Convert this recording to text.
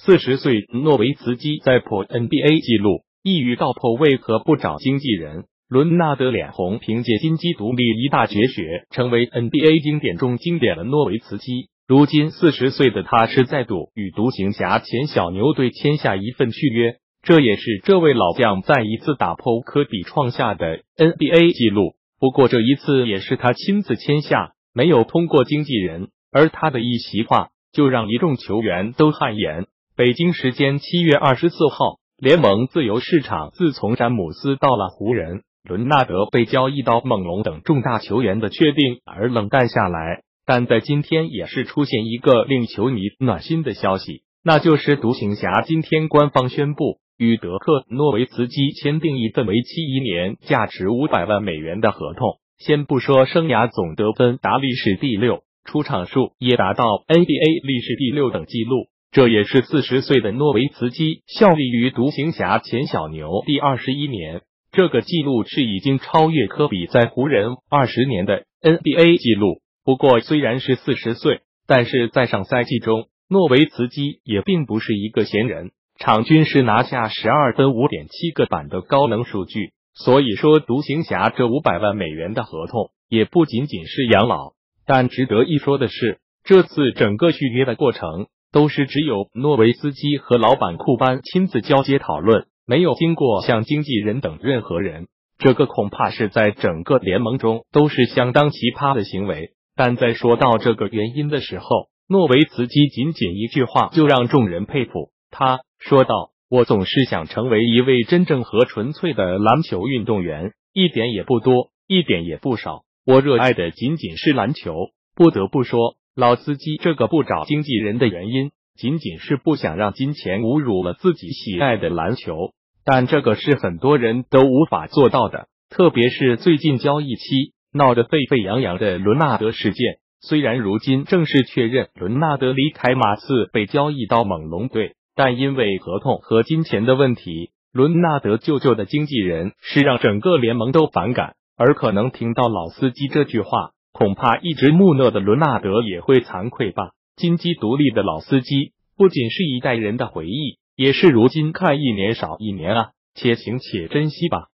40岁诺维茨基在破 NBA 纪录，一语道破为何不找经纪人。伦纳德脸红，凭借金鸡独立一大绝学，成为 NBA 经典中经典的诺维茨基。如今40岁的他是再度与独行侠前小牛队签下一份续约，这也是这位老将再一次打破科比创下的 NBA 纪录。不过这一次也是他亲自签下，没有通过经纪人，而他的一席话就让一众球员都汗颜。北京时间7月24号，联盟自由市场自从詹姆斯到了湖人，伦纳德被交易到猛龙等重大球员的确定而冷淡下来。但在今天也是出现一个令球迷暖心的消息，那就是独行侠今天官方宣布与德克诺维茨基签订一份为期1年、价值500万美元的合同。先不说生涯总得分达历史第6，出场数也达到 NBA 历史第6等纪录，这也是40岁的诺维茨基效力于独行侠前小牛第21年。这个纪录是已经超越科比在湖人20年的 NBA 纪录。不过虽然是40岁，但是在上赛季中，诺维茨基也并不是一个闲人，场均是拿下12分、5.7个板的高能数据。所以说独行侠这500万美元的合同也不仅仅是养老。但值得一说的是，这次整个续约的过程都是只有诺维茨基和老板库班亲自交接讨论，没有经过像经纪人等任何人。这个恐怕是在整个联盟中都是相当奇葩的行为。但在说到这个原因的时候，诺维茨基仅仅一句话就让众人佩服。他说道：“我总是想成为一位真正和纯粹的篮球运动员，一点也不多，一点也不少。我热爱的仅仅是篮球。”不得不说，老司机这个不找经纪人的原因，仅仅是不想让金钱侮辱了自己喜爱的篮球。但这个是很多人都无法做到的，特别是最近交易期闹得沸沸扬扬的伦纳德事件，虽然如今正式确认伦纳德离开马刺被交易到猛龙队，但因为合同和金钱的问题，伦纳德舅舅的经纪人是让整个联盟都反感。而可能听到老司机这句话，恐怕一直木讷的伦纳德也会惭愧吧。金鸡独立的老司机不仅是一代人的回忆，也是如今看一年少一年啊，且行且珍惜吧。